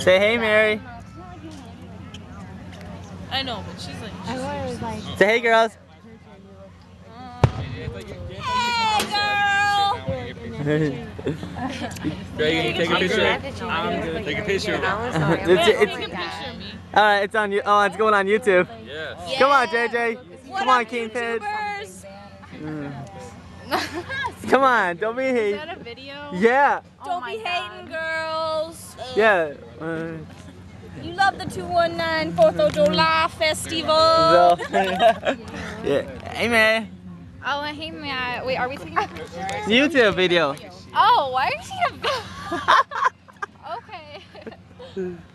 Say hey, Mary. I know, but she's like. Say hey, girls. Hey, girl. Greg, take a picture. Take a picture. Alright, it's on you. Oh, it's going on YouTube. Yes. Come on, JJ. Come on, Kingpin. Come on, don't be hating. Is that a video? Yeah. Don't be hating, girls. Yeah. You love the 219 4th of July festival. Yeah. Hey, man. Oh, hey, Matt. Wait, are we taking a picture? YouTube video. Oh, why are you? Okay.